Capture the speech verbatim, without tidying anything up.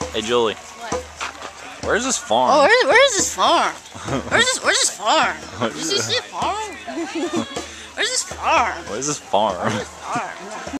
Hey Julie. What? Where's this farm? Oh, where, where is this farm? Where's this? Where's this farm? Did you see a farm? Where's this farm? What is this farm? Where's this farm?